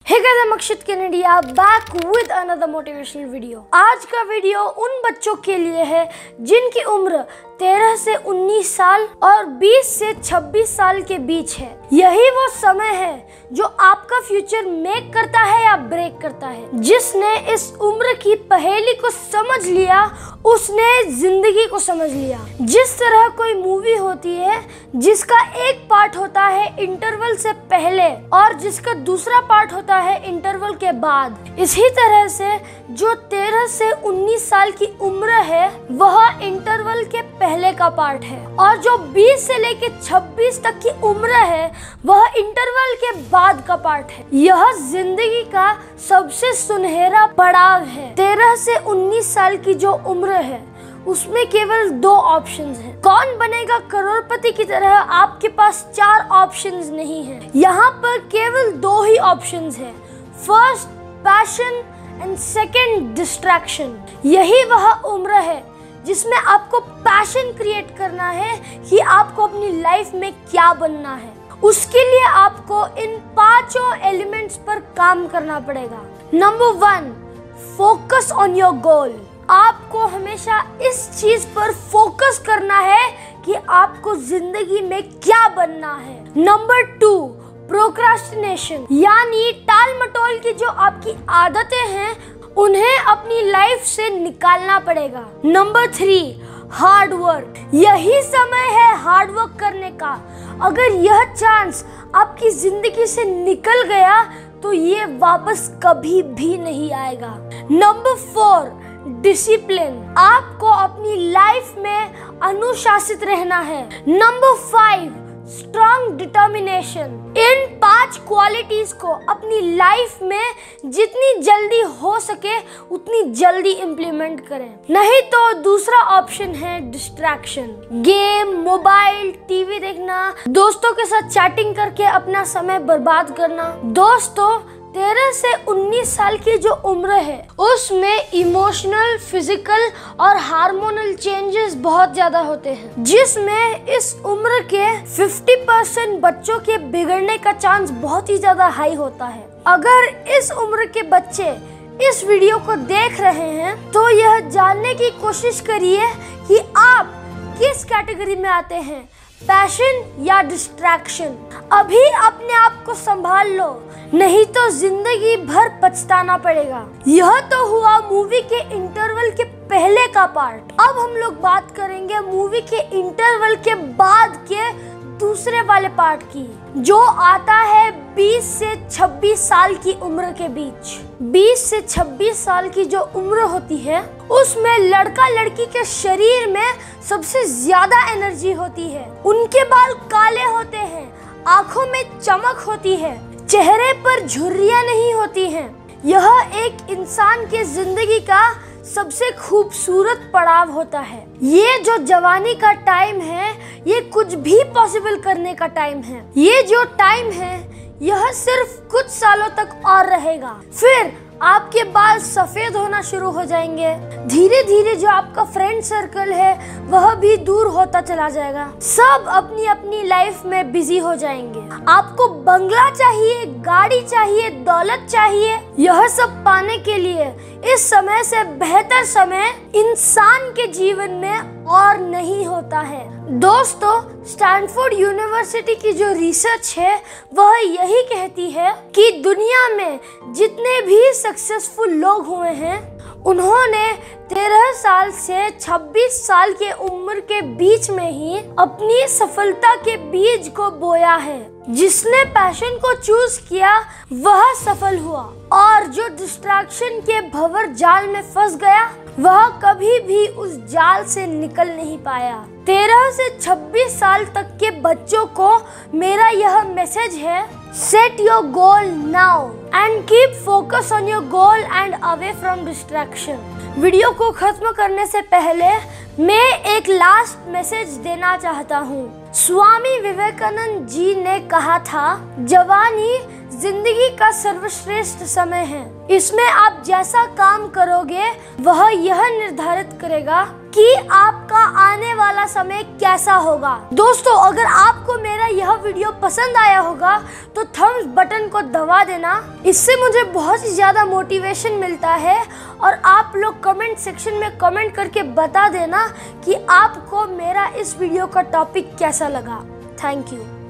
Hey guys, I'm Akshat Kanadia back with another motivational video। आज का video उन बच्चों के लिए है जिनकी उम्र 13 से 19 साल और 20 से 26 साल के बीच है। यही वो समय है जो आपका फ्यूचर मेक करता है या ब्रेक करता है। जिसने इस उम्र की पहेली को समझ लिया उसने जिंदगी को समझ लिया। जिस तरह कोई मूवी होती है जिसका एक पार्ट होता है इंटरवल से पहले और जिसका दूसरा पार्ट होता है इंटरवल के बाद, इसी तरह से जो 13 से 19 साल की उम्र है वह इंटरवल के पहले का पार्ट है और जो 20 से लेके 26 तक की उम्र है वह इंटरवल के बाद का पार्ट है। यह जिंदगी का सबसे सुनहरा पड़ाव है। 13 से 19 साल की जो उम्र है उसमें केवल 2 ऑप्शंस हैं। कौन बनेगा करोड़पति की तरह आपके पास 4 ऑप्शंस नहीं है। यहाँ पर केवल 2 ही ऑप्शंस हैं। First passion and second distraction. यही वह उम्र है जिसमें आपको पैशन क्रिएट करना है कि आपको अपनी लाइफ में क्या बनना है। उसके लिए आपको इन 5 एलिमेंट्स पर काम करना पड़ेगा। Number 1, focus on your goal. आपको हमेशा इस चीज पर फोकस करना है कि आपको जिंदगी में क्या बनना है। नंबर 2, प्रोक्रास्टिनेशन, यानी टाल मटोल की जो आपकी आदतें हैं उन्हें अपनी लाइफ से निकालना पड़ेगा। Number 3, hard work. यही समय है हार्ड वर्क करने का। अगर यह चांस आपकी जिंदगी से निकल गया तो ये वापस कभी भी नहीं आएगा। Number 4, discipline. आपको अपनी लाइफ में अनुशासित रहना है। Number 5, strong determination. इन 5 क्वालिटीज को अपनी लाइफ में जितनी जल्दी हो सके उतनी जल्दी इम्प्लीमेंट करें। नहीं तो दूसरा ऑप्शन है डिस्ट्रैक्शन। गेम, मोबाइल, टीवी देखना, दोस्तों के साथ चैटिंग करके अपना समय बर्बाद करना। दोस्तों 13 से 19 साल की जो उम्र है उसमें इमोशनल, फिजिकल और हार्मोनल चेंजेस बहुत ज्यादा होते हैं, जिसमें इस उम्र के 50% बच्चों के बिगड़ने का चांस बहुत ही ज्यादा हाई होता है। अगर इस उम्र के बच्चे इस वीडियो को देख रहे हैं तो यह जानने की कोशिश करिए कि आप किस कैटेगरी में आते हैं, पैशन या डिस्ट्रैक्शन। अभी अपने आप को संभाल लो, नहीं तो जिंदगी भर पछताना पड़ेगा। यह तो हुआ मूवी के इंटरवल के पहले का पार्ट। अब हम लोग बात करेंगे मूवी के इंटरवल के बाद के दूसरे वाले पार्ट की, जो आता है 20 से 26 साल की उम्र के बीच। 20 से 26 साल की जो उम्र होती है उसमें लड़का लड़की के शरीर में सबसे ज्यादा एनर्जी होती है। उनके बाल काले होते हैं, आंखों में चमक होती है, चेहरे पर झुर्रियां नहीं होती हैं। यह एक इंसान के जिंदगी का सबसे खूबसूरत पड़ाव होता है। ये जो जवानी का टाइम है ये कुछ भी पॉसिबल करने का टाइम है। ये जो टाइम है यह सिर्फ कुछ सालों तक और रहेगा। फिर आपके बाल सफेद होना शुरू हो जाएंगे। धीरे धीरे जो आपका फ्रेंड सर्कल है वह भी दूर होता चला जाएगा। सब अपनी अपनी लाइफ में बिजी हो जाएंगे। आपको बंगला चाहिए, गाड़ी चाहिए, दौलत चाहिए। यह सब पाने के लिए इस समय से बेहतर समय इंसान के जीवन में और नहीं होता है। दोस्तों स्टैनफोर्ड यूनिवर्सिटी की जो रिसर्च है वह यही कहती है कि दुनिया में जितने भी सक्सेसफुल लोग हुए हैं उन्होंने 13 साल से 26 साल के उम्र के बीच में ही अपनी सफलता के बीज को बोया है। जिसने पैशन को चूज किया वह सफल हुआ और जो डिस्ट्रैक्शन के भंवर जाल में फंस गया वह कभी भी उस जाल से निकल नहीं पाया। 13 से 26 साल तक के बच्चों को मेरा यह मैसेज है, set your goal now and keep focus on your goal and away from distraction. Video को खत्म करने से पहले मैं एक लास्ट मैसेज देना चाहता हूँ। स्वामी विवेकानंद जी ने कहा था, जवानी जिंदगी का सर्वश्रेष्ठ समय है। इसमें आप जैसा काम करोगे वह यह निर्धारित करेगा कि आपका आने वाला समय कैसा होगा। दोस्तों, अगर आपको मेरा यह वीडियो पसंद आया होगा तो थम्स बटन को दबा देना, इससे मुझे बहुत ही ज़्यादा मोटिवेशन मिलता है। और आप लोग कमेंट सेक्शन में कमेंट करके बता देना कि आपको मेरा इस वीडियो का टॉपिक कैसा लगा। Thank you.